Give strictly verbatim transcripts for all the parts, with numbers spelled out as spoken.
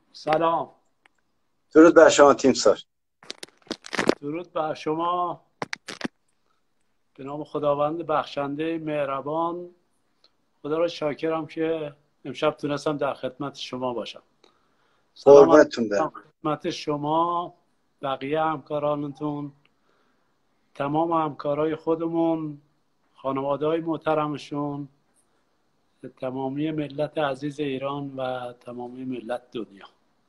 سلام. درود بر شما تیمسار. درود بر شما. به نام خداوند بخشنده مهربان. خدا را شاکرم که امشب تونستم در خدمت شما باشم. سلام قربتون برم. خدمت شما، بقیه همکارانتون، تمام همکارای خودمون، خانواده های محترمشون، تمامی ملت عزیز ایران و تمامی ملت دنیا.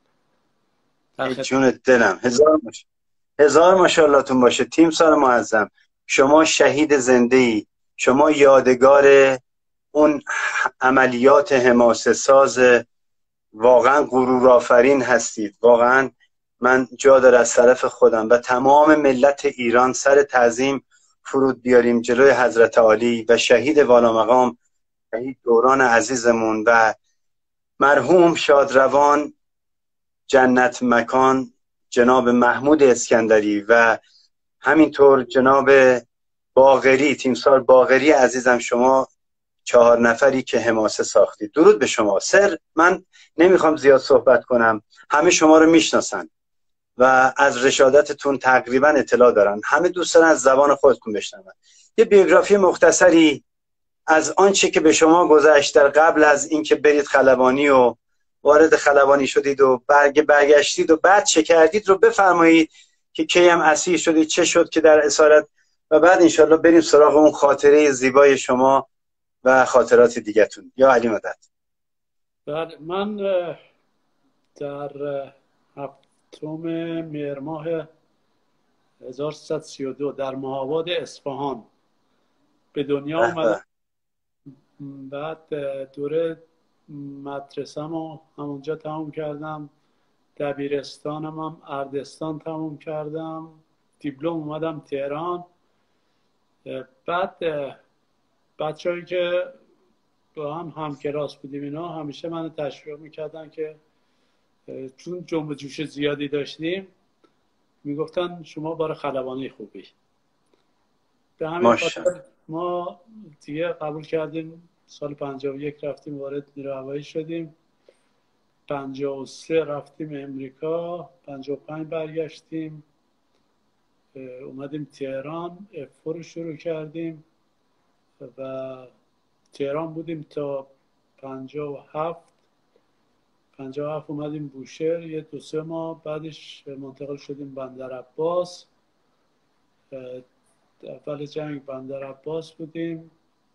ای جون دلم، هزار ماش... هزار ماشاءاللهتون باشه تیمسار معظم. شما شهید زنده ای، شما یادگار اون عملیات حماسه ساز واقعا غرورآفرین هستید. واقعا من جا داره از طرف خودم و تمام ملت ایران سر تعظیم فرود بیاریم جلوی حضرت عالی و شهید والا مقام، شهید دوران عزیزمون و مرحوم شادروان جنت مکان جناب محمود اسکندری و همینطور جناب باقری، تیمسار باقری عزیزم، شما چهار نفری که حماسه ساختید. درود به شما. سر من نمیخوام زیاد صحبت کنم، همه شما رو میشناسن و از رشادتتون تقریبا اطلاع دارن، همه دوست دارن از زبان خودتون بشنون. یه بیوگرافی مختصری از آنچه که به شما گذشت در قبل از اینکه برید خلبانی و وارد خلبانی شدید و برگ برگشتید و بعد چه کردید رو بفرمایید که کی هم اسیر شدید، چه شد که در اسارت، و بعد انشالله بریم سراغ اون خاطره زیبای شما و خاطرات دیگه‌تون. یا علی مدد. بله، من در هفتم مهر ماه هزار و سیصد و سی و دو در مهاباد اصفهان به دنیا آمدم. بعد دوره مدرسه‌م رو همونجا تموم کردم، دبیرستانم هم اردستان تموم کردم، دیپلم اومدم تهران. بعد بچه‌هایی که با هم همکلاس بودیم اینا همیشه من تشویق میکردن که چون جنب جوش زیادی داشتیم میگفتن شما بار خلبانی خوبی. به همین خاطر ما دیگه قبول کردیم. سال پنجاه و یک رفتیم وارد نیروی هوایی شدیم، پنجاه و سه رفتیم امریکا، پنجاه و پنج برگشتیم اومدیم تهران، اف رو شروع کردیم و تهران بودیم تا پنجاه و هفت. پنجاه و هفت اومدیم بوشهر یه دو سه ماه، بعدش منتقل شدیم بندر عباس. اول جنگ بندر عباس بودیم.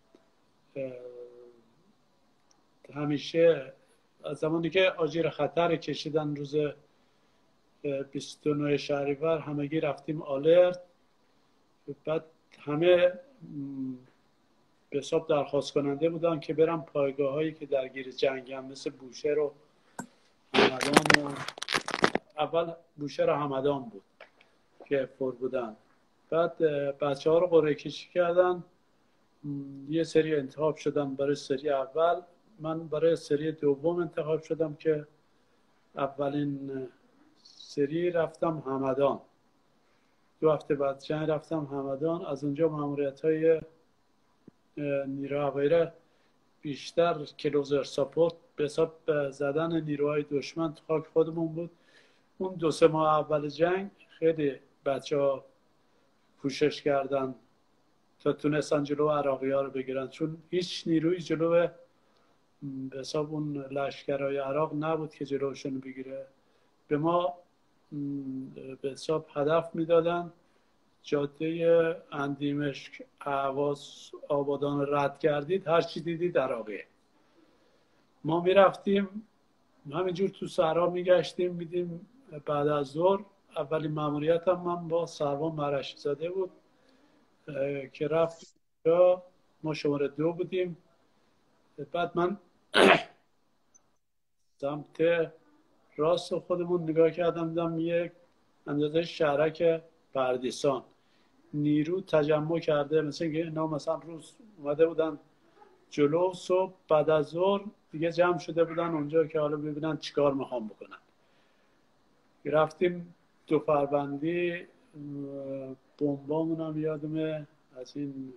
همیشه از زمانی که آژیر خطر کشیدن روز بیست و نه شهریور همگی رفتیم آلرت. بعد همه به حساب درخواست کننده بودن که برم پایگاه هایی که درگیر جنگ هم مثل بوشهر و همدان و اول بوشهر و همدان بود که پر بودن. بعد بچه ها رو قرعه کشی کردن، یه سری انتخاب شدن برای سری اول، من برای سری دوم انتخاب شدم که اولین سری رفتم همدان. دو هفته بعد جنگ رفتم همدان. از اونجا ماموریت های نیروی هوایی بیشتر کلوزر ساپورت به حساب زدن نیروهای دشمن تو خاک خودمون بود. اون دو سه ماه اول جنگ خیلی بچه ها کوشش کردن تا تونستن جلو عراقی ها رو بگیرن، چون هیچ نیروی جلو به حساب اون لشکرهای عراق نبود که جلوشون بگیره. به ما به حساب هدف میدادن جاده اندیمشک اهواز آبادان رد کردید، هر چی دیدید عراقیه. ما میرفتیم همینجور تو صحرا میگشتیم، میدیم بعد از ظهر. اولین ماموریت هم من با سروان مرشی زاده بود که رفت، ما شماره دو بودیم. بعد من سمت راست خودمون نگاه کردم، دیدم یک اندازه شهرک پردیسان نیرو تجمع کرده، مثل اینکه اینا مثلا روز اومده بودن جلو، صبح بعد از ظهر دیگه جمع شده بودن اونجا که حالا ببینن چیکار میخوام بکنن. رفتیم دو فربندی، بمبامون هم یادمه از این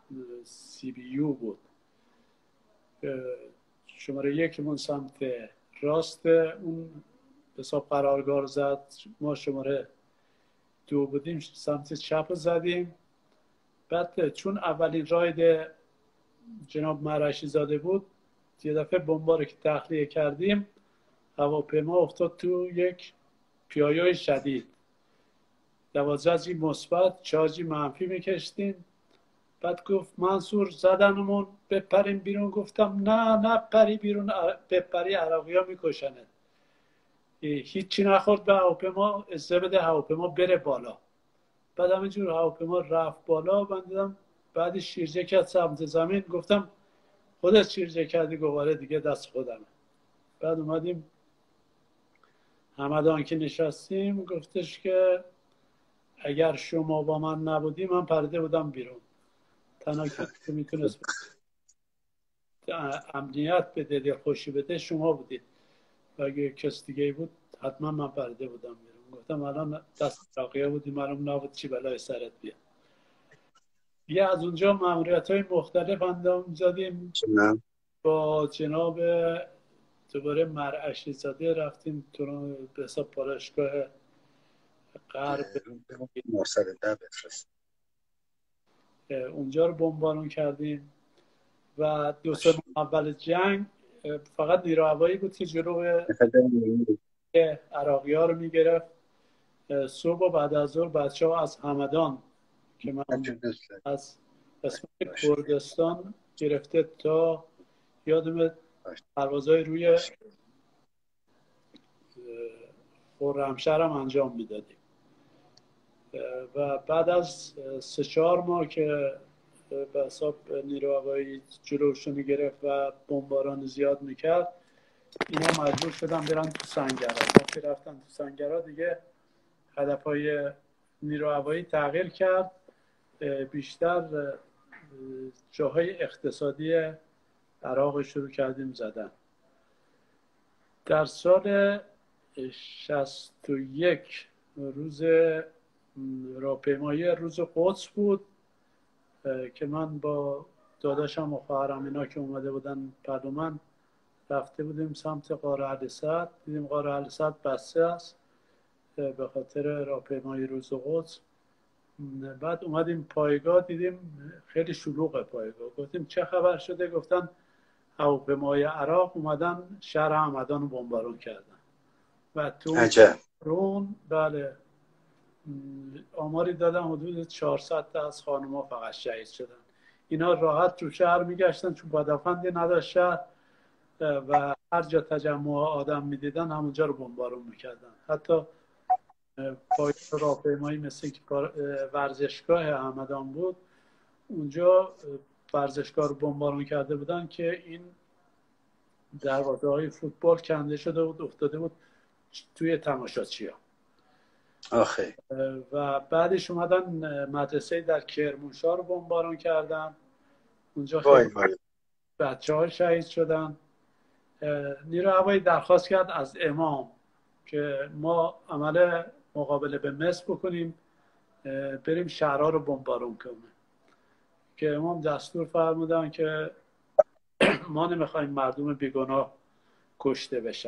سی بی یو بود. شماره یکمون سمت راست اون حساب قرارگاه زد، ما شماره دو بودیم، سمت چپ زدیم. بعد چون اولین راید جناب مرعشی زاده بود، یه دفعه بمبا رو که تخلیه کردیم هواپیما افتاد تو یک پیایای شدید، دوازده مثبت چارجی منفی میکشتیم. بعد گفت منصور زدنمون بپریم بیرون. گفتم نه نه پری بیرون، بپری عراقی ها میکشنه. هیچی نخورد به هواپیما، اجازه بده هواپیما بره بالا. بعد همینجور هواپیما رفت بالا. من دیدم بعد شیرجه کرد سمت زمین. گفتم خودت شیرجه کردی؟ گواره دیگه دست خودمه. بعد اومدیم همدان که نشستیم گفتش که اگر شما با من نبودی من پرده بودم بیرون. تنها کسی که میتونست امنیت بده، دل خوشی بده شما بودید و اگه کس دیگه بود حتما من پرده بودم بیرون. گفتم الان دست عراقی‌ها بودی، معلوم نبود چی بلای سرت بیاد. یه از اونجا ماموریت های مختلف اندام زدیم با جناب دوباره مرعشی زاده، رفتیم تو به حساب پالایشگاه غرب اونجا رو بمبارون کردیم و دو سه ماه اول جنگ فقط نیرو هوایی بود که جلو عراقی ها رو میگرفت. صبح و بعد از ظهر بچه ها از همدان که من از قسمت کردستان گرفته تا یادم پروازهای روی خرمشهر هم انجام میدادیم. و بعد از سه چهار ماه که به حساب نیرو هوایی جلوشون گرفت و بمباران زیاد میکرد، اینا مجبور شدن برن تو سنگرها. وقتی رفتن تو سنگرها دیگه هدفهای نیرو هوایی تغییر کرد، بیشتر جاهای اقتصادی عراق شروع کردیم زدن. در سال شصت و یک روز راهپیمایی روز قدس بود که من با داداشم و خواهرم اینا که اومده بودن پدومن رفته بودیم سمت غار اهل سعد. دیدیم غار اهل سعد بسته است به خاطر راهپیمایی روز قدس. بعد اومدیم پایگاه، دیدیم خیلی شلوغه پایگاه. گفتیم چه خبر شده؟ گفتن هواپیمای عراق اومدن شهر همدان رو بمبارون کردن و تو رون بله آماری دادن حدود چهارصد تا از خانم‌ها فقط شهید شدن. اینا راحت تو شهر میگشتن چون پدافندی نداشت شهر و هر جا تجمع آدم میدیدن همونجا رو بمبارون میکردن. حتی پایگاه راهپیمایی مثل که ورزشگاه همدان بود، اونجا ورزشگاه رو بمبارون کرده بودن که این دروازه های فوتبال کنده شده بود، افتاده بود توی تماشاچی‌ها. آخه و بعدش اومدن مدرسه در کرمانشاه رو بمبارون کردن. اونجا خیلی بچه ها شهید شدن. نیرو هوایی درخواست کرد از امام که ما عمل مقابله به مصر بکنیم، بریم شهرها رو بمبارون کنیم، که امام دستور فرمودن که ما نمیخوایم مردم بیگناه کشته بشن.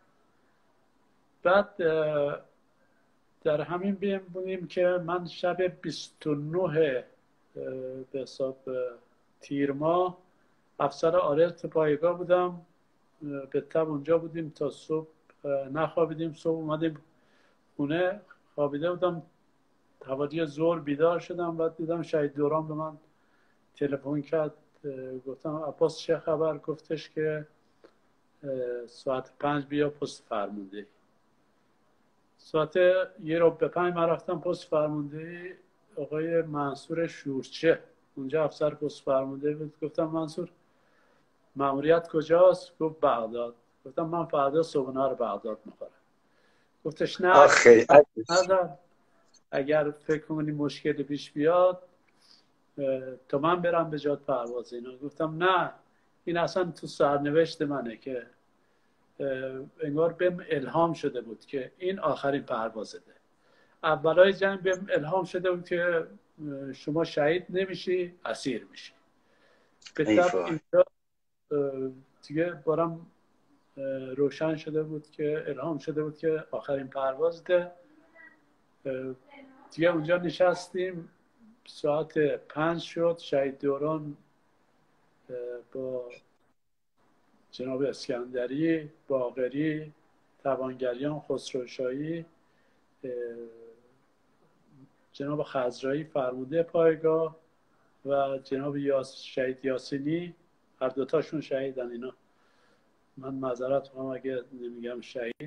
بعد در همین بیم بودیم که من شب بیست و نه به حساب تیر ماه افسر آرت پایگاه بودم، به تب اونجا بودیم تا صبح نخوابیدیم. صبح اومدیم خونه، خوابیده بودم، حوالی ظهر بیدار شدم. بعد دیدم شهید دوران به من تلفن کرد. گفتم عباس چه خبر؟ گفتش که ساعت پنج بیا پست فرمانده. ساعت یه رو به پنج من رفتم پست فرمانده آقای منصور شورچه، اونجا افسر پست فرمانده بود. گفتم منصور ماموریت کجاست؟ گفت بغداد. گفتم من فردا صبحانه رو بغداد میخورم. گفتش نه آخه اگر فکر کنی مشکلی پیش بیاد تا من برم به جات پرواز اینا. گفتم نه این اصلا تو سرنوشت منه که انگار بهم الهام شده بود که این آخرین پروازده. اولای جنگ بهم الهام شده بود که شما شهید نمیشی، اسیر میشی. به طب اینجا دیگه بارم روشن شده بود که الهام شده بود که آخرین پرواز ده. دیگه اونجا نشستیم، ساعت پنج شد. شهید دوران با جناب اسکندری، باقری، توانگریان، خسروشاهی، جناب خضرایی فرمانده پایگاه و جناب یاس شهید یاسینی، هر دوتاشون شهیدن. اینا من معذرت میخوام اگه نمیگم شهید.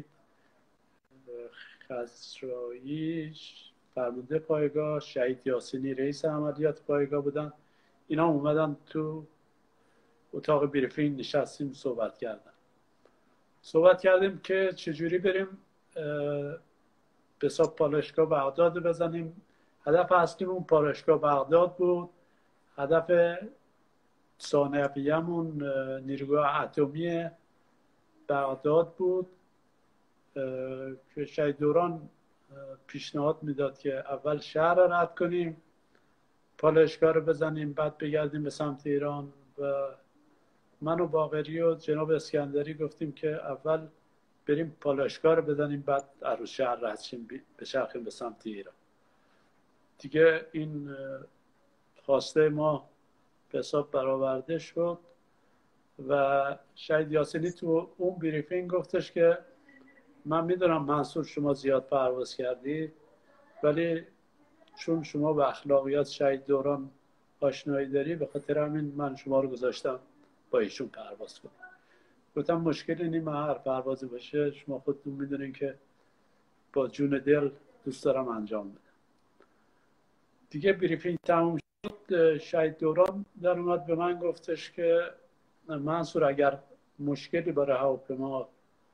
خضرایی فرمانده پایگاه، شهید یاسینی رئیس عملیات پایگاه بودن. اینا اومدن تو اتاق بریفینگ، نشستیم صحبت کردن. صحبت کردیم که چجوری بریم به حساب پالایشگاه بغداد بزنیم. هدف اصلیمون پالایشگاه بغداد بود. هدف ثانویه‌مون نیروگاه اتمی بغداد بود که شهید دوران پیشنهاد میداد که اول شهر رو رد کنیم، پالایشگاه رو بزنیم، بعد بگردیم به سمت ایران. و من و باقری و جناب اسکندری گفتیم که اول بریم پالایشگاه رو بزنیم، بعد عروس شهر رد شیم بچرخیم به سمت ایران. دیگه این خواسته ما به حساب برآورده شد و شهید یاسینی تو اون بریفینگ گفتش که من میدونم منصور شما زیاد پرواز کردی، ولی چون شما به اخلاقیات شهید دوران آشنایی داری، به خاطر همین من شما رو گذاشتم با ایشون پرواز کنم. گفتم مشکلی نیم، هر پروازی باشه شما خودتون میدونین که با جون دل دوست دارم انجام بدم. دیگه بریفینگ تموم شد. شهید دوران در اومد به من گفتش که منصور اگر مشکلی برای هواپیما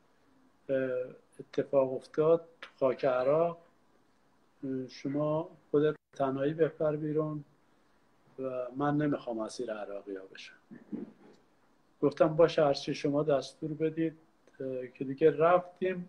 اتفاق افتاد تو خاک عراق، شما خودت تنهایی بپر بیرون و من نمیخوام اسیر عراقی ها بشم. گفتم باشه، هرچی شما دستور بدید. که دیگه رفتیم.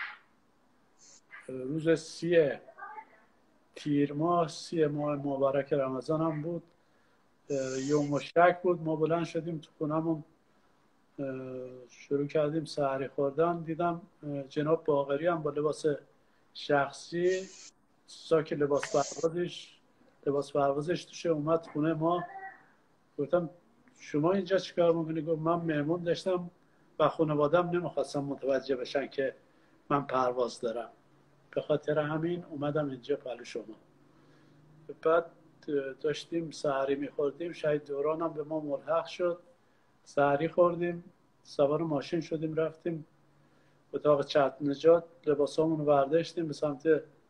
روز سی تیر ماه، سی ماه مبارک رمضان هم بود، یوم شک بود. ما بلند شدیم تو خونمون، شروع کردیم سحری خوردن. دیدم جناب باقری هم با لباس شخصی، ساک لباس پروازش لباس پروازش توشه اومد خونه ما. گفتم شما اینجا چیکار میکنی؟ گفت من مهمون داشتم و خانوادم نمیخواستم متوجه بشن که من پرواز دارم، به خاطر همین اومدم اینجا پلو شما. بعد داشتیم سحری میخوردیم. شهید دوران هم به ما ملحق شد. سحری خوردیم، سوار ماشین شدیم، رفتیم اتاق چتر نجات، لباسامون رو برداشتیم به سمت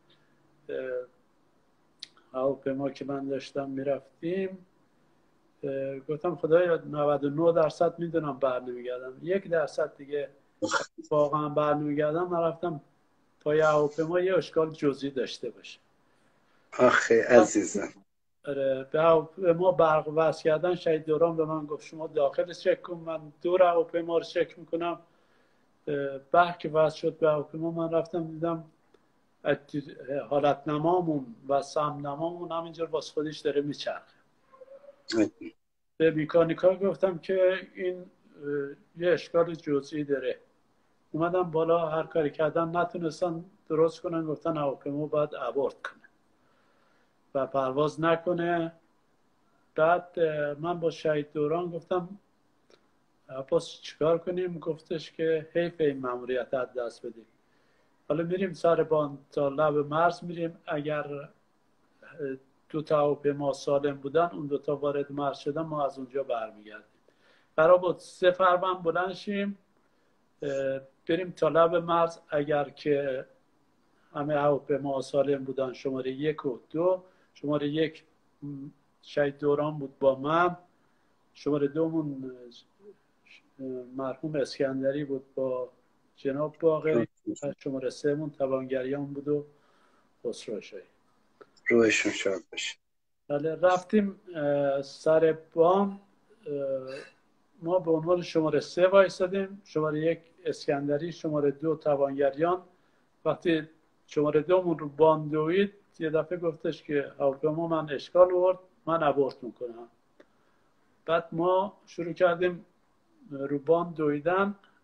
هواپیما که من داشتم میرفتیم. گفتم خدایا نود و نه درصد میدونم بر نمیگردم، یک درصد دیگه واقعا بر نمیگردم. من رفتم پای هواپیما یه اشکال جزئی داشته باشه. آخه عزیزم، به هواپیما برق وصل کردن. شهید دوران به من گفت شما داخل چک کن، من دور هواپیما رو چک میکنم. برق که وصل شد به هواپیما، من رفتم دیدم حالت نمامون و سم نمامون همینجور باز خودش داره میچرخه. به میکانیکا گفتم که این یه اشکال جزئی داره. اومدم بالا، هر کاری کردم نتونستن درست کنن. گفتن هواپیما باید ابورت کنه و پرواز نکنه. بعد من با شهید دوران گفتم عباس چیکار کنیم؟ گفتش که حیف این ماموریت از دست بدیم، حالا میریم سر باند تا لب مرز میریم، اگر دو تا هواپیما سالم بودن اون دو تا وارد مرز شدن ما از اونجا برمیگردیم. قرار بود سه فروند بلند شیم بریم تا لب مرز. اگر که همه هواپیما سالم بودن، شماره یک و دو، شماره یک شهید دوران بود با من، شماره دومون مرحوم اسکندری بود با جناب باقری، شماره سه مون توانگریان بود و خسروشاهی. روحشون شاد باشه. بله، رفتیم سر بام. ما به عنوان شماره سه وایسادیم، شماره یک اسکندری، شماره دو توانگریان. وقتی شماره دومون رو بام دوید، یه دفعه گفتش که هواپیما من اشکال آورد، من ابورت میکنم. بعد ما شروع کردیم رو بام دویدن.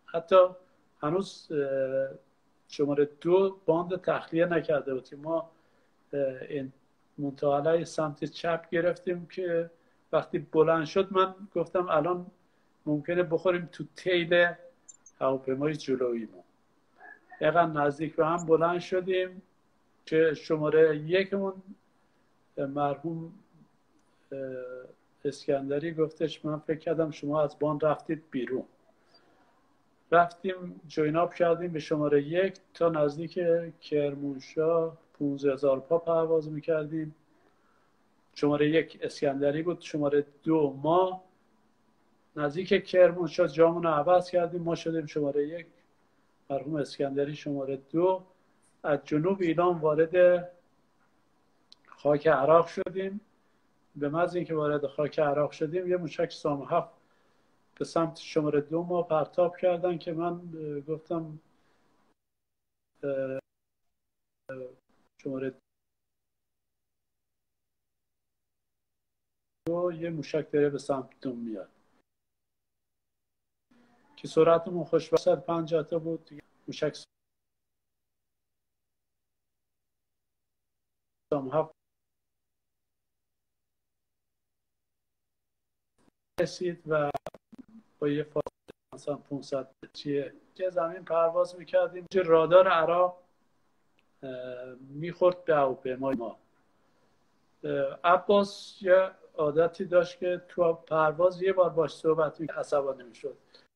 حتی هنوز شماره دو باند تخلیه نکرده بود که ما این منطقه سمت چپ گرفتیم که وقتی بلند شد من گفتم الان ممکنه بخوریم تو تیل هواپیمای جلوییمون. اینقدر نزدیک به هم بلند شدیم که شماره یکمون مرحوم اسکندری گفتش من فکر کردم شما از باند رفتید بیرون. رفتیم جویناب کردیم به شماره یک تا نزدیک کرمانشاه پونزده هزار پا پرواز میکردیم. شماره یک اسکندری بود، شماره دو ما نزدیک کرمانشاه جامون رو عوض کردیم، ما شدیم شماره یک، مرحوم اسکندری شماره دو. از جنوب ایران وارد خاک عراق شدیم. به محض اینکه وارد خاک عراق شدیم یه موشک سام هفت به سمت شماره دو ما پرتاب کردن که من گفتم شماره دو یه موشک داره به سمتتون میاد که سرعتمون خوشبخت پنجاه تا بود. موشک سام هفت رسید و با یه فاصله مثلا پانصد متری که زمین پرواز میکردیم. رادار عراق میخورد به هواپیمای ما. عباس یه عادتی داشت که تو پرواز یه بار باش صحبت میکرد عصبانی میشد.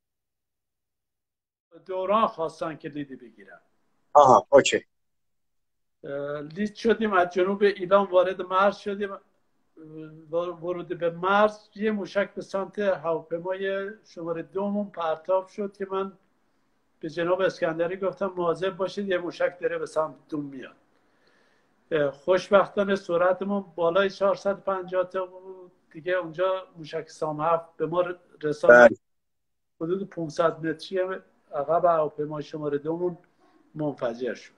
دوران خواستن که لیدی بگیرن. آها اوکی. لید شدیم، از جنوب ایران وارد مرز شدیم. ورود به مرز یه موشک به سمت هواپیمای شماره دومون پرتاب شد که من به جناب اسکندری گفتم مواظب باشید یه موشک داره به سمتتون میاد. خوشبختانه سرعتمون بالای چهارصد و پنجاه تا بود دیگه. اونجا موشک سام هفت به ما رساند حدود پانصد متری عقب هواپیمای شماره دومون منفجر شد.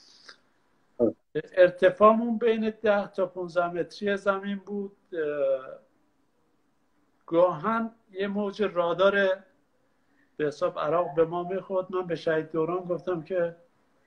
ارتفاعمون بین ده تا پانزده متری زمین بود. گاهن یه موج رادار به حساب عراق به ما میخورد. من به شهید دوران گفتم که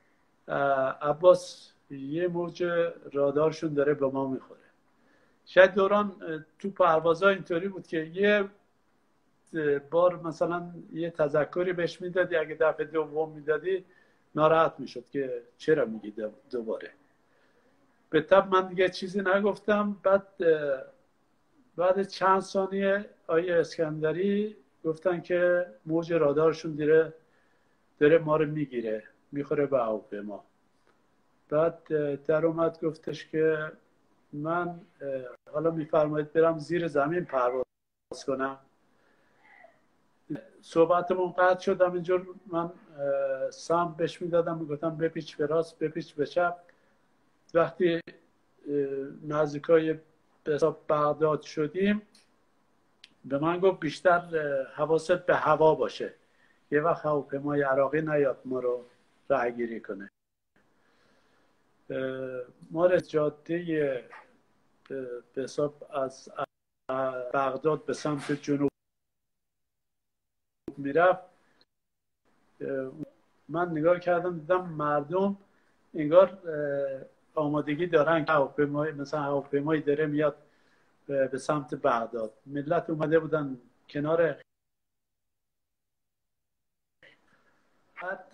عباس یه موج رادارشون داره به ما میخوره. شهید دوران تو پروازها اینطوری بود که یه بار مثلا یه تذکری بهش میدادی، اگه دفعه دوم میدادی ناراحت میشد که چرا میگی دوباره. به طب من دیگه چیزی نگفتم. بعد بعد چند ثانیه آیه اسکندری گفتن که موج رادارشون داره داره ما رو میگیره، میخوره به هواپیما. بعد در اومد گفتش که من حالا میفرمایید برم زیر زمین پرواز کنم. صحبتمون قطع شد. اینجور من سم بهش میدادم، میگفتم بپیچ به راست بپیچ به چپ. وقتی نزدیکای به حساب بغداد شدیم به من گفت بیشتر حواست به هوا باشه، یه وقت هواپیمای عراقی نیاد ما رو رهگیری کنه. ما رو جاده به حساب از بغداد به سمت جنوب میرفت. من نگاه کردم دیدم مردم انگار آمادگی دارن که هواپیمای مثلا هواپیمایی داره میاد به سمت بغداد. ملت اومده بودن کنار. بعد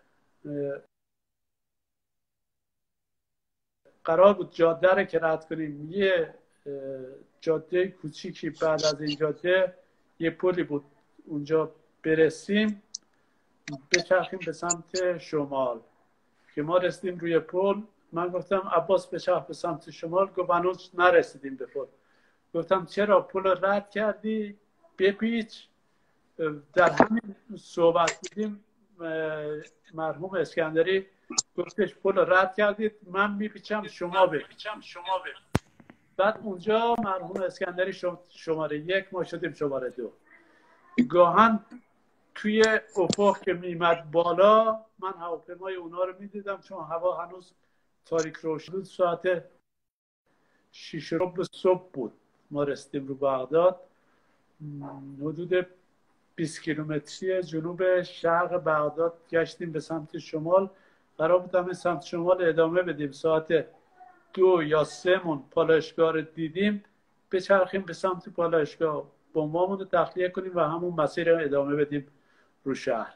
قرار بود جاده رو که رد کنیم. یه جاده کوچیکی بعد از این جاده یه پلی بود اونجا برسیم بچرخیم به سمت شمال. که ما رسیدیم روی پل. من گفتم عباس بچرخ به سمت شمال. گفت هنوز نرسیدیم به پل. گفتم چرا پل رو رد کردی؟ بپیچ. در همین صحبت بودیم مرحوم اسکندری گفتش پل رو رد کردید من میپیچم شما بپیچم شما بپیچ. بعد اونجا مرحوم اسکندری شماره یک ما شدیم شماره دو. گاهن توی افق که میمد بالا من هواپیمای اونا رو میدیدم چون هوا هنوز تاریک روشن بود. ساعت شیش ربع صبح بود ما رسیدیم رو بغداد. حدود بیست کیلومتری جنوب شرق بغداد گشتیم به سمت شمال. قرار بود همین سمت شمال ادامه بدیم، ساعت دو یا سه مون پالایشگاه رو دیدیم بچرخیم به سمت پالایشگاه، بمبامون رو تخلیه کنیم و همون مسیر رو ادامه بدیم رو شهر.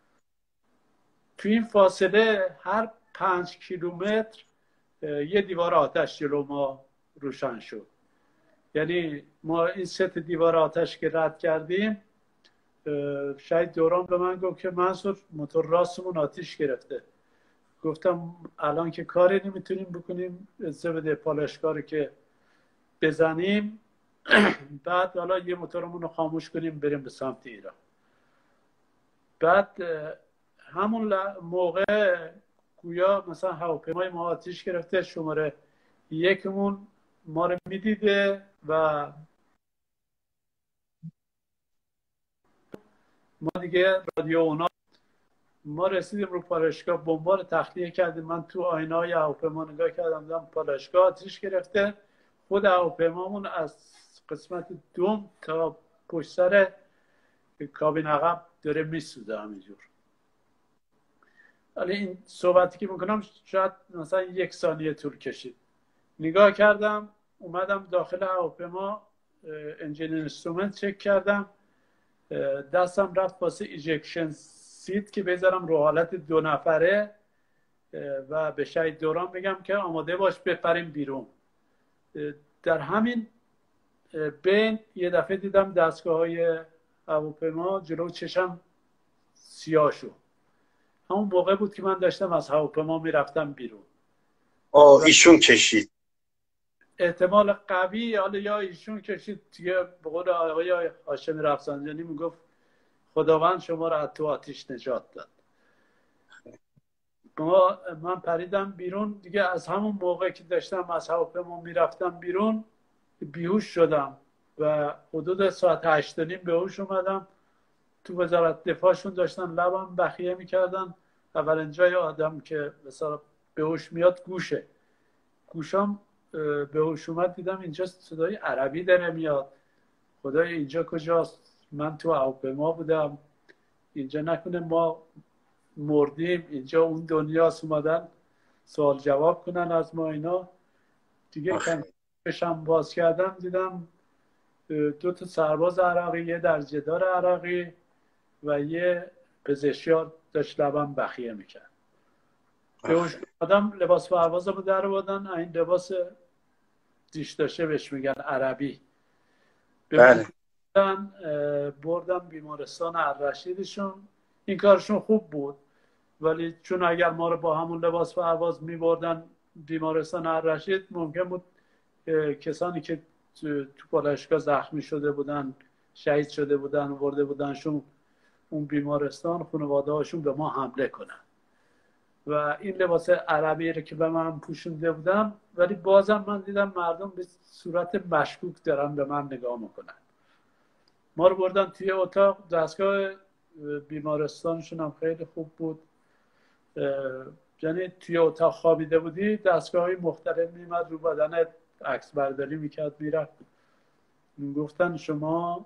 تو این فاصله هر پنج کیلومتر یه دیوار آتش جلو ما روشن شد. یعنی ما این ست دیوار آتش که رد کردیم، شاید دوران به من گفت که منصور موتور راستمون آتش گرفته. گفتم الان که کاری نمیتونیم بکنیم، اجازه بده پالایشگاه رو که بزنیم بعد حالا یه موتورمون رو خاموش کنیم بریم به سمت ایران. بعد همون موقع گویا مثلا هواپیمای ما آتش گرفته، شماره یکمون ما رو میدیده و ما دیگه رادیو اونا، ما رسیدیم رو پالایشگاه، بمبا رو تخلیه کردیم. من تو آینه‌های هواپیما نگاه کردم دیدم پالایشگاه آتش گرفته. خود هواپیمامون از قسمت دوم تا پشت سر کابین عقب داره میسوزه همینجور. ولی این صحبتی که میکنم شاید مثلا یک ثانیه طول کشید. نگاه کردم اومدم داخل هواپیما، انجین اینسترومنت چک کردم، دستم رفت واسه ایجکشن سیت که بذارم رو حالت دو نفره و به شهید دوران بگم که آماده باش بپریم بیرون. در همین بین یه دفعه دیدم دستگاه های هواپیما جلو چشم سیاه شد. همون موقع بود که من داشتم از هواپیما میرفتم بیرون. آه ایشون کشید. احتمال قوی حالا یا ایشون کشید دیگه. به قول آقای هاشمی رفسنجانی میگفت خداوند شما را از تو آتش نجات داد. ما من پریدم بیرون دیگه. از همون موقع که داشتم از هواپیما میرفتم بیرون بیهوش شدم و حدود ساعت هشت و نیم به هوش اومدم. تو وزارت دفاعشون داشتن لبم بخیه میکردن. اولین جای آدم که مثلا به هوش میاد گوشه. گوشام به هوش اومد دیدم اینجا صدای عربی داره میاد. خدای اینجا کجاست؟ من تو هواپیما بودم، اینجا نکنه ما مردیم، اینجا اون دنیاست. اومدن سوال جواب کنن از ما اینا دیگه. کم بشم باز کردم دیدم دو تا سرباز عراقی، یه درجه‌دار عراقی و یه پزشکیار داشت لبم بخیه میکرد. به آدم لباس پروازمو در بردن، این لباس دیش داشته بهش میگن عربی. بله. بردم بیمارستان الرشیدشون. این کارشون خوب بود ولی چون اگر ما رو با همون لباس پرواز میبردن بیمارستان الرشید ممکن بود کسانی که تو پالایشگاه زخمی شده بودن، شهید شده بودن، برده بودنشون اون بیمارستان، خانواده هاشون به ما حمله کنن. و این لباس عربی رو که به من پوشونده بودم ولی بازم من دیدم مردم به صورت مشکوک دارن به من نگاه میکنن. ما رو بردن توی اتاق. دستگاه بیمارستانشون هم خیلی خوب بود. یعنی توی اتاق خوابیده بودی دستگاه های مختلف میمد رو بدنت عکس برداری میکرد میرفت. گفتن شما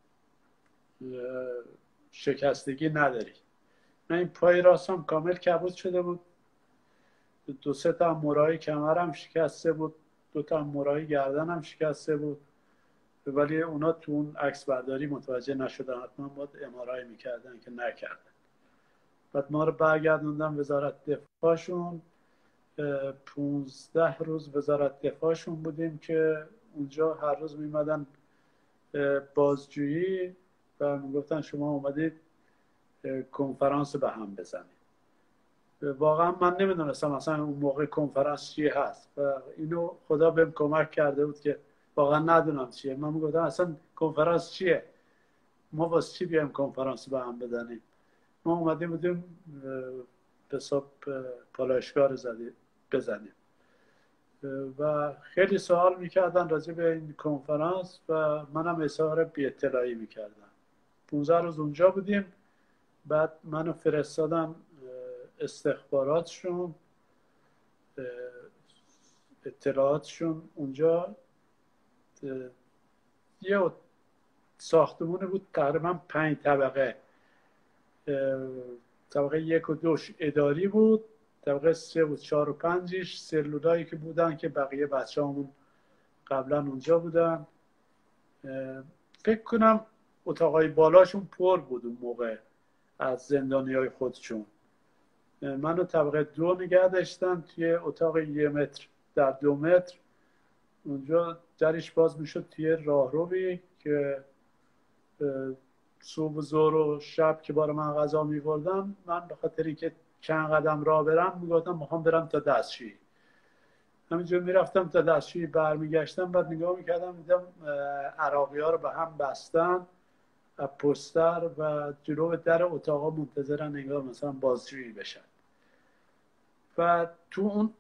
شکستگی نداری. من این پای راستم کامل کبود شده بود. دو سه تا مرای کمرم شکسته بود، دو تا مرای گردنم شکسته بود ولی اونا تو اون عکس برداری متوجه نشدن. حتما باید ام آر آی میکردن که نکردن. بعد ما رو برگردوندن وزارت دفاعشون. پونزده روز وزارت دفاعشون بودیم که اونجا هر روز میمدن بازجویی و میگفتن شما اومدید کنفرانس به هم بزنید. واقعا من نمیدونستم اصلا اون موقع کنفرانس چیه هست و اینو خدا بهم کمک کرده بود که واقعا ندونم چیه. من میگفتم اصلا کنفرانس چیه؟ ما واسه چی بیایم کنفرانس به هم بزنیم؟ ما اومدیم بودیم به حساب پالایشگاه رو بزنیم و خیلی سوال میکردن راجع به این کنفرانس و منم اظهار بی اطلاعی میکردم. پونزده روز اونجا بودیم. بعد منو فرستادن استخباراتشون، اطلاعاتشون اونجا. یه ساختمون بود تقریبا پنج طبقه. طبقه یک و دوش اداری بود، طبقه سه و چهار و پنجش سلولایی که بودن که بقیه بچه همون قبلا اونجا بودن. فکر کنم اتاقای بالاشون پر بود اون موقع از زندانی های خودشون. منو طبقه دو نگه داشتن توی اتاق یه متر در دو متر. اونجا درش باز میشد توی راهروی که صبح و ظهر و شب که برای من غذا می‌بردن، من به خاطر اینکه چند قدم راه برم میگفتم میخوام برم تا دستشویی. همینجور میرفتم تا دستشویی، برمیگشتم بعد نگاه میکردم دیدم عراقی ها رو به هم بستن پستر و جلو در اتاقا منتظرن انگار مثلا بازجویی بشن. و تو اون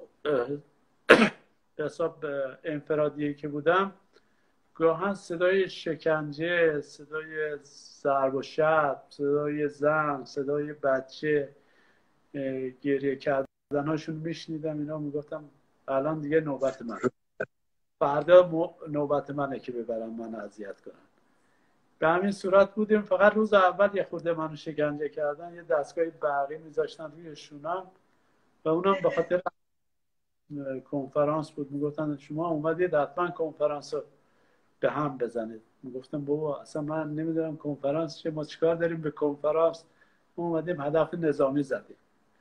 حساب انفرادیه که بودم گاهن صدای شکنجه، صدای ضرب و شتم، صدای زن، صدای بچه گریه کردن هاشون میشنیدم. اینا میگفتم الان دیگه نوبت من، فردا نوبت منه که ببرم من اذیت کنم. به همین صورت بودیم. فقط روز اول یه خورده منو شکنجه کردن، یه دستگاه برقی میذاشتن روی شونم و اونم به خاطر کنفرانس بود. میگفتن شما اومدید حتما کنفرانس رو به هم بزنید. میگفتم بابا اصلا من نمیدونم کنفرانس چه، ما چیکار داریم به کنفرانس، ما اومدیم هدف نظامی زدیم.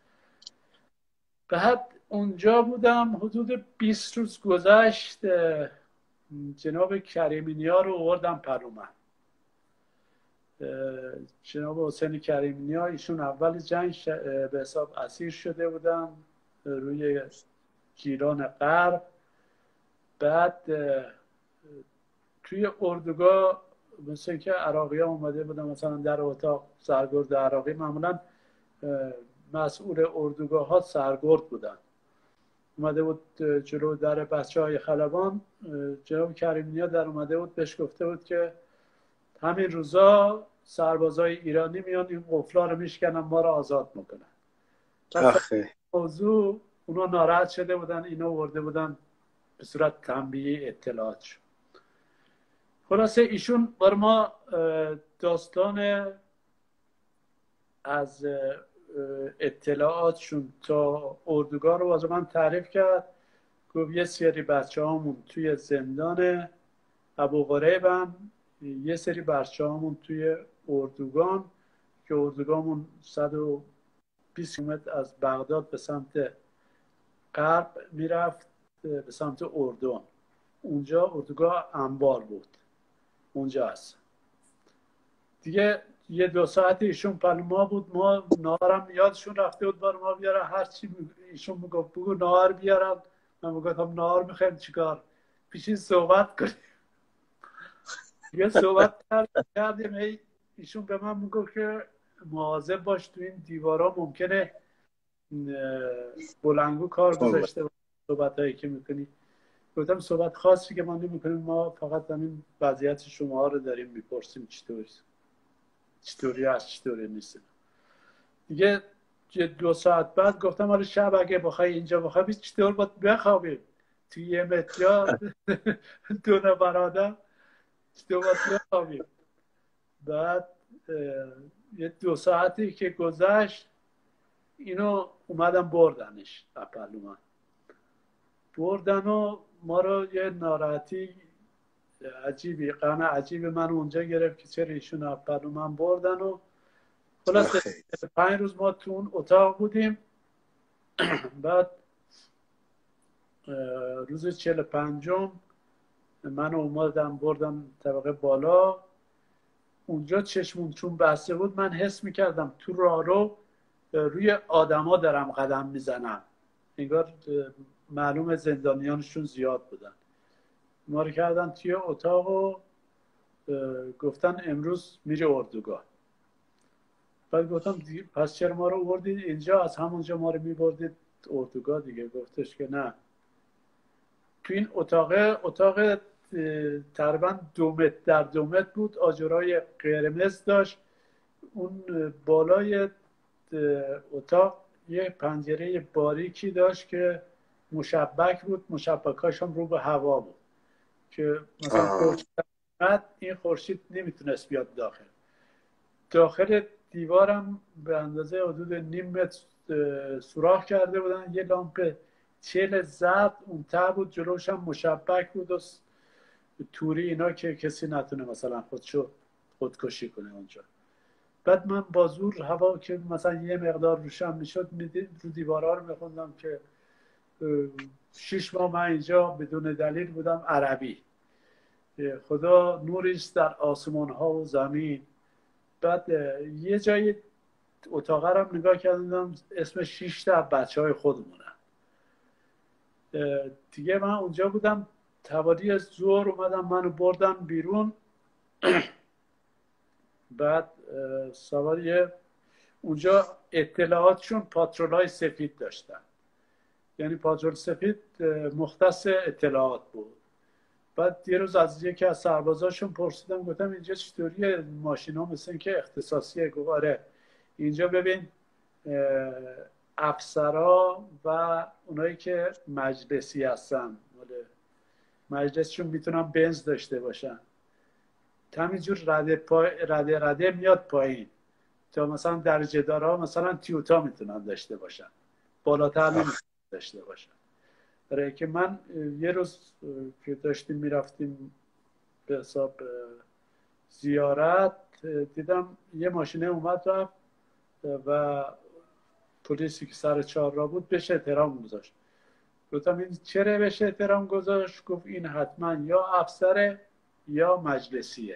بعد اونجا بودم حدود بیست روز گذشت، جناب کریمی نیا رو آوردم پرومن. جناب حسین کریمی نیا ایشون اول جنگ به حساب اسیر شده بودن روی گیلان غرب. بعد توی اردوگاه مثل که عراقی ها اومده بودن مثلا در اتاق سرگرد عراقی، معمولا مسئول اردوگاه ها سرگرد بودن، اومده بود جلو در بچه های خلبان. جناب کریمی نیا در اومده بود بهش گفته بود که همین روزا سربازای ایرانی میان این قفلا رو میشکنن ما رو آزاد میکنن. موضوع اونا ناراحت شده بودن، اینا ورده بودن به صورت تنبیه اطلاعات شد. خلاصه ایشون بر ما داستان از اطلاعاتشون تا اردوگاه رو واسه من تعریف کرد. گفت یه سری بچه هامون توی زندان ابوغریبن، یه سری بچه هامون توی اردوگان که اردوگاهمون صد و بیست کیلومتر از بغداد به سمت غرب میرفت به سمت اردن. اونجا اردوگاه انبار بود، اونجا هست دیگه. یه دو ساعت ایشون پلو ما بود، ما نهارم یادشون رفته بود بار ما بیارن. هرچی ایشون میگفت بگو نهار بیارم، من میگفتم نهار میخوایم چیکار، پیشین صحبت کنیم. یه صحبت کردیم، ایشون به من میگفت که مواظب باش تو این دیوارا ممکنه بلنگو کار گذاشته صحبت هایی که میکنی. گفتم صحبت خاصی که ما نمیکنیم، ما فقط همین وضعیت شما رو داریم میپرسیم چطوری چطوری هست چطوری نیست. دیگه دو ساعت بعد گفتم حالا شب اگه بخوای اینجا بخوابی چطور باید بخوابیم توی یه متر یا دو نفر آدم، چطور باید بخوابیم. بعد یه دو ساعتی که گذشت اینو اومدم بردنش اپلومن، بردن و ما رو یه ناراحتی عجیبی غم عجیبی من اونجا گرفت که چرا ایشون اپلومن بردن. و خلاص پنج روز ما تو اون اتاق بودیم. بعد روز چهل پنجم من اومدم بردم طبقه بالا. اونجا چشمون چون بسته بود من حس میکردم تو راه رو روی آدما دارم قدم میزنم، انگار معلوم زندانیانشون زیاد بودن. ما رو کردن توی اتاق و گفتن امروز میری اردوگاه. بعد گفتم پس چرا ما رو آوردید اینجا، از همونجا ما رو میبردید اردوگاه دیگه. گفتش که نه، تو این اتاق اتاق تقریبا دو متر در دو متر بود، آجرای قرمز داشت. اون بالای اتاق یه پنجره باریکی داشت که مشبک بود، مشبکاش هم رو به هوا بود که مثلا بعد این خورشید نمیتونست بیاد داخل. داخل دیوارم به اندازه حدود نیم متر سوراخ کرده بودن، یه لامپ چل زرد اون ته بود، جلوش هم مشبک بود و توری اینا که کسی نتونه مثلا خودشو خودکشی کنه اونجا. بعد من با زور هوا که مثلا یه مقدار روشن میشد رو دیوارها رو میخوندم که شش ماه من اینجا بدون دلیل بودم عربی، خدا نوریست در آسمان ها و زمین. بعد یه جایی اتاقه رو نگاه کردم اسم شش تا بچه های خودمونم. دیگه من اونجا بودم، حوالی ظهر اومدم منو بردم بیرون. بعد سواری اونجا اطلاعاتشون پاترولای سفید داشتن، یعنی پاترول سفید مختص اطلاعات بود. بعد یه روز از یکی از سربازاشون پرسیدم، گفتم اینجا چطوریه ماشین ها مثل این که اختصاصیه؟ گفت آره اینجا ببین افسرا و اونایی که مجلسی هستن، مجلسشون میتونن بنز داشته باشن، همینجور رده, پا... رده رده میاد پایین تا مثلا درجه دارا مثلا تیوتا میتونن داشته باشن، بالاتر نمیتونن داشته باشن. برای که من یه روز که داشتیم میرفتیم به حساب زیارت دیدم یه ماشینه اومد رفت و پلیسی که سر چهار راه بود بهش احترام گذاشت. گفتم این چرا بهش احترام گذاشت؟ گفت این حتما یا افسره یا مجلسیه.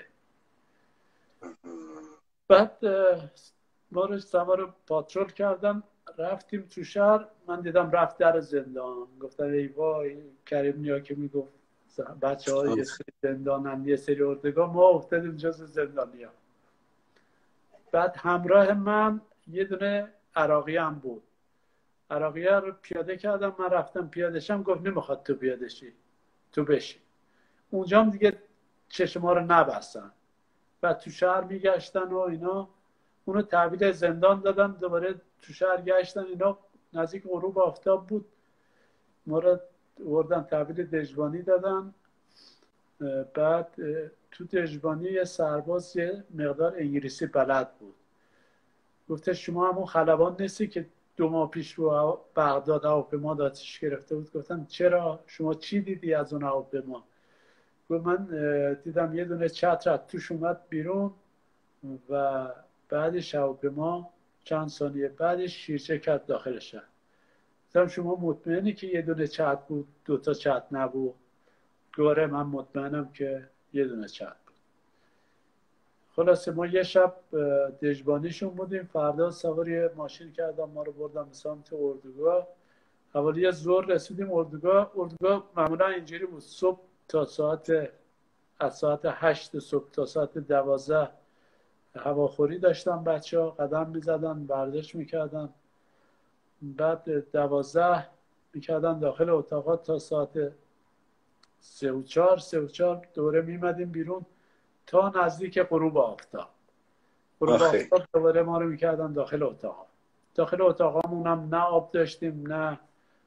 بعد ما رو سوار پاترول کردن رفتیم تو شهر. من دیدم رفت در زندان. گفتن ای وای کریم نیا که میگفت بچه های یه سری زندانن یه سری اردگاه، ما افتادیم جز زندانیا. بعد همراه من یه دونه عراقی هم بود. عراقی رو پیاده کردم، من رفتم پیاده شم، گفت نمیخواد تو پیاده شی، تو بشی. اونجا هم دیگه چشم ما رو نبستن. بعد تو شهر میگشتن و اینا، اونو تحویل زندان دادن، دوباره تو شهر گشتن اینا. نزدیک غروب آفتاب بود، ما رو بردن تحویل دژبانی دادن. بعد تو دژبانی یه سرباز یه مقدار انگلیسی بلد بود، گفته شما همون خلبان نیستی که دو ماه پیش رو بغداد هواپیما آتش گرفته بود؟ گفتم چرا؟ شما چی دیدی از اون هواپیما؟ گفت من دیدم یه دونه چتر توش اومد بیرون و بعدش هواپیما چند ثانیه بعدش شیرچه کرد داخل شهر. گفتم شما مطمئنی که یه دونه چتر بود دو تا چتر نبود؟ گفت من مطمئنم که یه دونه چتر بود. خلاصه ما یه شب دژبانیشون بودیم، فردا سواری ماشین کردم ما رو بردم به سمت اردوگاه. حوالی ظهر رسیدیم اردوگاه. اردوگاه معمولا اینجوری بود، صبح تا ساعت از ساعت هشت صبح تا ساعت دوازده هواخوری داشتن، بچه ها قدم میزدن ورزش میکردن. بعد دوازده میکردن داخل اتاقات تا ساعت سه و چار سه و چار دوره میمدیم بیرون تا نزدیک غروب آفتاب. غروب آفتاب دوباره ما رو میکردن داخل اتاق. داخل اتاقامون هم نه آب داشتیم نه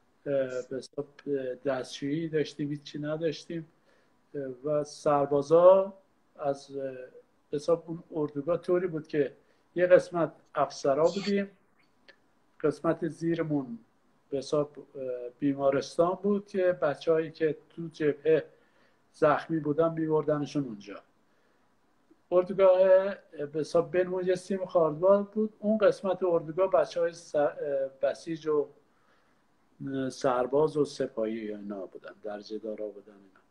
دستشویی داشتیم، هیچی نداشتیم. و سربازا از حساب اون اردوگاه طوری بود که یه قسمت افسرا بودیم، قسمت زیرمون به حساب بیمارستان بود که بچه هایی که تو جبهه زخمی بودن میبردنشون اونجا. اردوگاه به حساب بینمون یه سیم خاردباد بود. اون قسمت اردوگاه بچه های بسیج و سرباز و سپاهی اینا بودن، درجه دارا بودن اینا.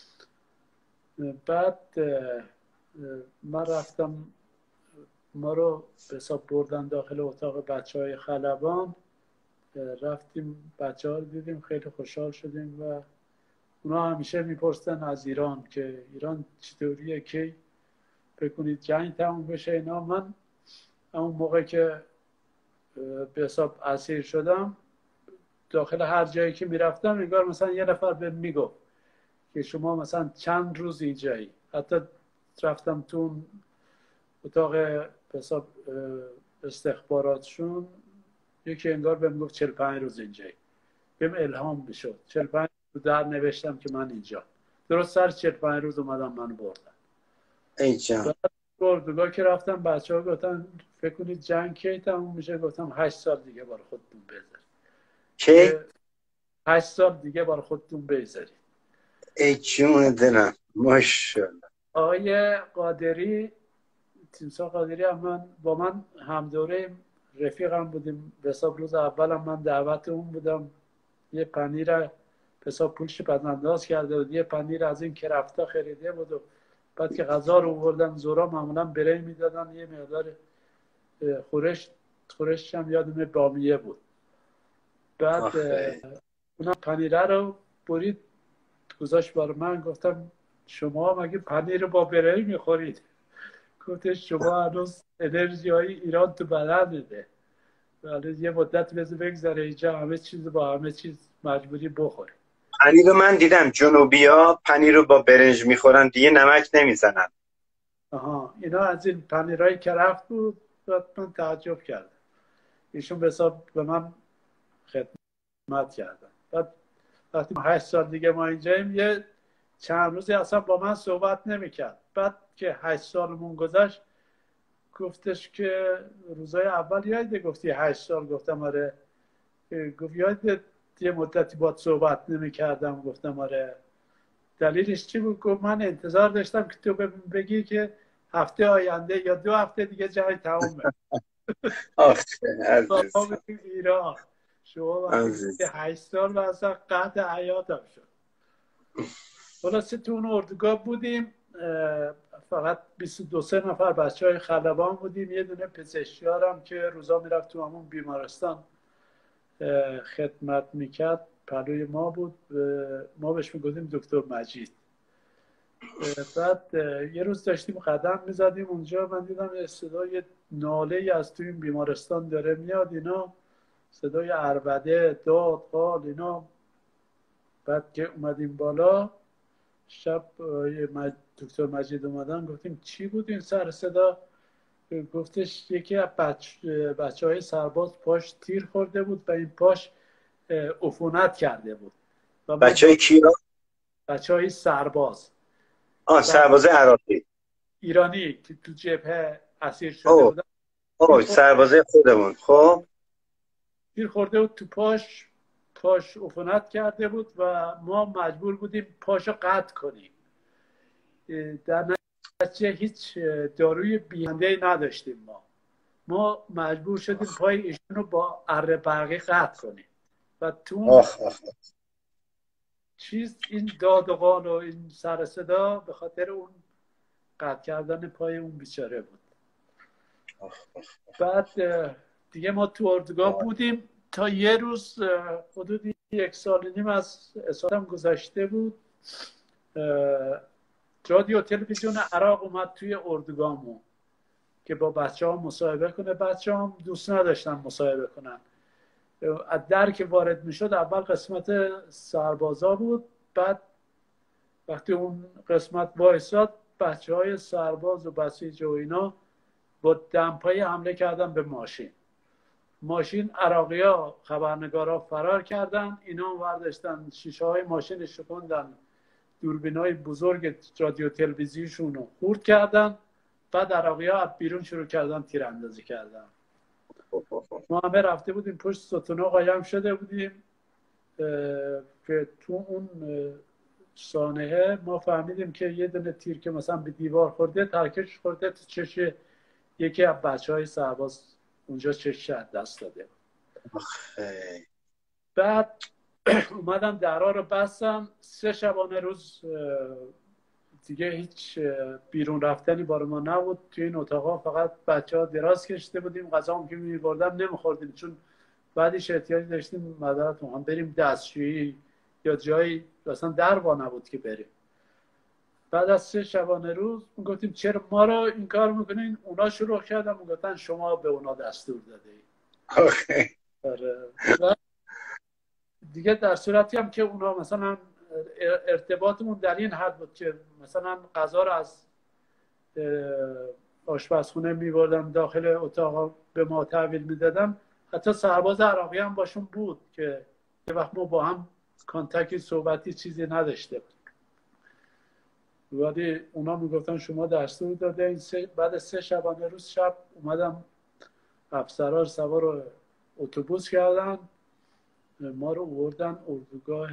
بعد من رفتم، ما رو به حساب بردن داخل اتاق بچه های خلبان. رفتیم بچه ها رو دیدیم، خیلی خوشحال شدیم و اونا همیشه میپرسن از ایران که ایران چطوریه، کی بکنید جنگ تموم بشه اینا. من اون موقع که به حساب اسیر شدم داخل هر جایی که میرفتم انگار مثلا یه نفر به میگفت که شما مثلا چند روز اینجایی. حتی رفتم تو اتاق به حساب استخباراتشون، یکی انگار بهم گفت چهل و پنج روز اینجایی. بهم الهام بشد، چهل و پنج روز در نوشتم که من اینجا. درست سر چهل و پنج روز اومدم منو بردن. ای جان. اردوگاه که رفتم بچه ها گفتن فکر کنید جنگ کی تموم میشه؟ گفتم هشت سال دیگه برای خودتون بذارید. کی؟ هشت سال دیگه برای خودتون بذارید. ای جون دلم، ماشاءالله. آقای قادری، تیمسار قادری هم من با من هم دوره رفیقم بودیم. به حساب روز اولم من دعوت اون بودم، یه پنیر به حساب پولش بدانداز کرده بود، یه پنیر از این کرفتا خریده بود و بعد که غذا رو آوردن زورا معمولا برای میدادن، یه مقدار خورش خورش هم یادم بامیه بود. بعد اون پنیره رو برید گذاشت برای من. گفتم شما مگه پنیر با برنج میخورید؟ گفتش شما هنوز انرژی های ایران تو بدن میده، ولی یه مدت بذار بگذره اینجا همه چیز با همه چیز مجبوری بخوره. پنیر رو من دیدم جنوبی ها پنیر رو با برنج میخورن، دیگه نمک نمیزنن. آها، اینا از این پنیرهای کرفت بود. بعد من تعجب کردم. ایشون به حساب به من خدمت کردن. بعد وقتی هشت سال دیگه ما اینجاییم، یه چند روزی اصلا با من صحبت نمیکرد. بعد که هشت سالمون گذشت گفتش که روزای اول یاده گفتی هشت سال؟ گفتم آره. گفت یاده یه مدتی باید صحبت نمیکردم؟ گفتم آره. دلیلش چی بود؟ گفت من انتظار داشتم که تو بگی که هفته آینده یا دو هفته دیگه جنگ تمومه. آخه ایران شما وقتی هشت سال و اصلا قطع حیاتم شد. خلاصه تو اون اردوگاه بودیم، فقط بیست و دو سه نفر بچه های خلبان بودیم. یه دونه پزشکیارم که روزا میرفت تو همون بیمارستان خدمت میکرد پلوی ما بود، ما بهش میگفتیم دکتر مجید. بعد یه روز داشتیم قدم میزدیم اونجا، من دیدم صدای ناله از توی این بیمارستان داره میاد، اینا صدای عربده، داد، قال اینا. بعد که اومدیم بالا شب دکتر مجید اومدن، گفتیم چی بود این سر صدا؟ گفتش یکی از بچه, بچه های سرباز پاش تیر خورده بود و این پاش عفونت کرده بود. بچه های کی؟ بچه های سرباز. آه سرباز عراقی ایرانی که تو جبهه اسیر شده بودن. اوه سربازه خودمون. خب تیر خورده بود تو پاش، پاش عفونت کرده بود و ما مجبور بودیم پاشو قطع کنیم. در نتیجه هیچ داروی بیهنده نداشتیم. ما ما مجبور شدیم پای ایشون رو با اره برقی قطع کنیم و تو چیز این داد و قال و این سر صدا به خاطر اون قطع کردن پای اون بیچاره بود. بعد دیگه ما تو اردوگاه بودیم تا یه روز حدود یک سال و نیم از اصالم گذشته بود. رادیو تلویزیون عراق اومد توی اردوگاهمون که با بچه ها مصاحبه کنه. بچه هم دوست نداشتن مصاحبه کنن. از در که وارد می شد اول قسمت سربازا بود، بعد وقتی اون قسمت وایساد بچه های سرباز و بسیج و اینا با دمپایی حمله کردن به ماشین. ماشین عراقی ها خبرنگارا فرار کردن، اینا ورداشتن شیشه های ماشین شکندن، دوربین های بزرگ رادیو تلویزیونشون رو خورد کردن. بعد عراقی ها بیرون شروع کردن تیراندازی کردن. ما همه رفته بودیم پشت ستونا قایم شده بودیم که تو اون سانحه ما فهمیدیم که یه دونه تیر که مثلا به دیوار خورده ترکش خورده تو چش یکی از بچه های سرباز، اونجا چشش از دست داده. بعد اومدم درها رو بستم. سه شبانه روز دیگه هیچ بیرون رفتنی بار ما نبود. توی این اتاقا فقط بچه ها دراز کشته بودیم، غذا هم که میبردم نمیخوردیم چون بعدش احتیاج داشتیم مدارتون هم بریم دستشویی یا جایی اصلا در وا نبود که بریم. بعد از سه شبانه روز گفتیم چرا ما رو این کار میکنین؟ اونا شروع کردن گفتن شما به اونا دستور داده اید. دیگه در صورتی هم که اونا مثلا ارتباطمون در این حد بود که مثلا غذا رو از آشپزخونه میبردم داخل اتاق به ما تحویل میدادم. حتی سرباز عراقی هم باشون بود که یه وقت ما با هم کانتکتی صحبتی چیزی نداشته بود. ولی اونا میگفتن شما دستور داده این سه بعد سه شبانه روز شب اومدم افسرها سوار اتوبوس کردن ما رو آوردن اردوگاه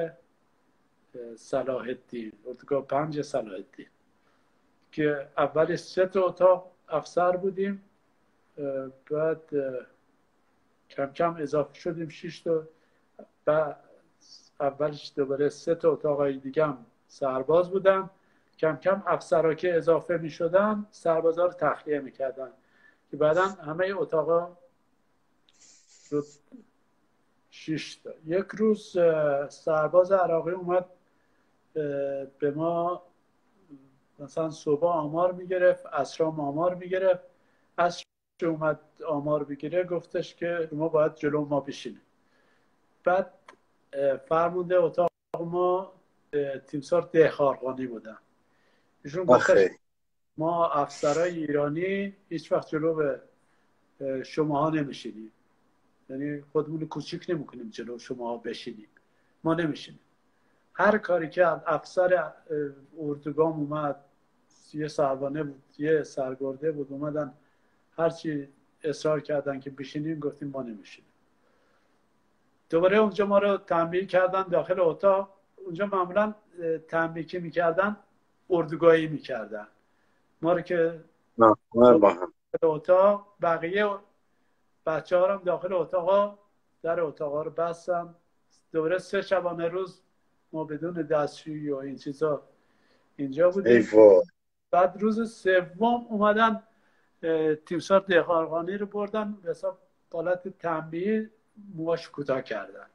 صلاح الدین، اردوگاه پنج صلاح الدین که اول سه تا اتاق افسر بودیم، بعد کم کم اضافه شدیم شش تا، بعد اولش دوباره سه تا اتاقای دیگه هم سرباز بودن، کم کم افسرها که اضافه می شدن سربازها رو تخلیه می کردن که بعدا همه اتاقا رو شش تا. یک روز سرباز عراقی اومد به ما مثلا صبح آمار میگرفت، عصرام آمار میگرفت، عصر اومد آمار بگیره گفتش که ما باید جلو ما بشینیم. بعد فرمونده اتاق ما تیمسار ده خارقانی بودن، ایشون گفتش ما افسرهای ایرانی هیچ وقت جلو به شماها نمیشینیم، یعنی خودمون کوچیک نمیکنیم جلو شماها بشینیم، ما نمیشینیم. هر کاری که افسر اردوگاه اومد، یه سربانه بود یه سرگرده بود، اومدن هرچی اصرار کردن که بشینیم گفتیم ما نمیشینیم. دوباره اونجا ما رو تنبیه کردن داخل اتاق. اونجا معمولا تنبیه که میکردن اردوگاهی میکردن ما رو که داخل اتاق، بقیه بچه ها هم داخل اتاق ها در اتاق ها رو بستن. دوباره سه شبانه روز ما بدون دستشویی و این چیزا اینجا بودیم. بعد روز سوم اومدن تیمسار دهخارقانی رو بردن به حساب حالت تنبیه، موهاش کوتاه کردن.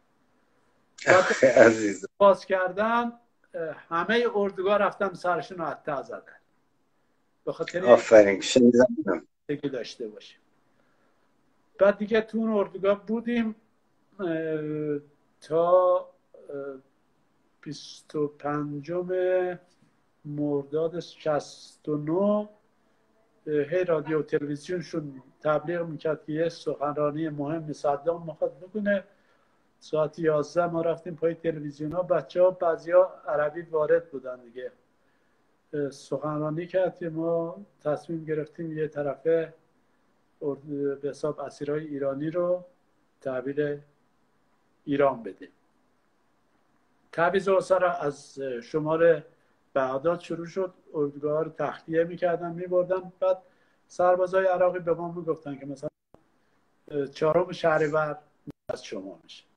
عزیز باز کردن همه اردوگاه رفتن سرشون رو حتی زدن به خاطر آفرین شنیدم که داشته باشیم. بعد دیگه تو اون اردوگاه بودیم تا بیست و پنجم مرداد شصت و نه. هی رادیو و تلویزیونشون تبلیغ میکرد که یه سخنرانی مهم صدام میخواد بکنه. ساعت یازده ما رفتیم پای تلویزیون ها، بچه ها بعضی ها عربی وارد بودن دیگه، سخنرانی کرد که ما تصمیم گرفتیم یه طرفه به حساب اسیرهای ایرانی رو تحویل ایران بدیم. تعویض اسرا از شمال بغداد شروع شد، اردوگاه ها رو تخلیه میکردن میبردن. بعد سربازای عراقی به ما میگفتن که مثلا چهارم شهریور از شما میشه.